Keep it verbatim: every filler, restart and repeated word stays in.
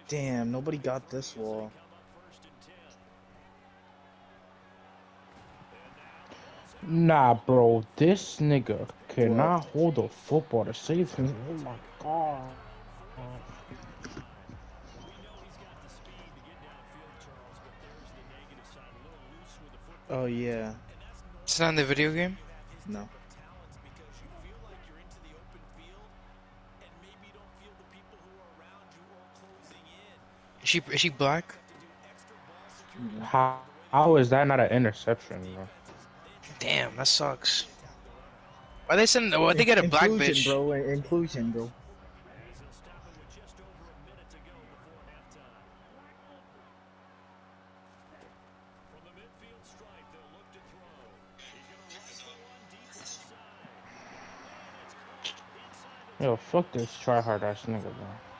Damn, nobody got this wall. Nah, bro, this nigga What? cannot hold a football to save him. Oh my god. Oh yeah. It's not in the video game? No. Is she is she black? Mm-mm. How, how is that not an interception, bro? Damn, that sucks. Why they send? Why they In get a black inclusion, bitch? bro. Inclusion, bro. Yo, fuck this tryhard ass nigga, bro.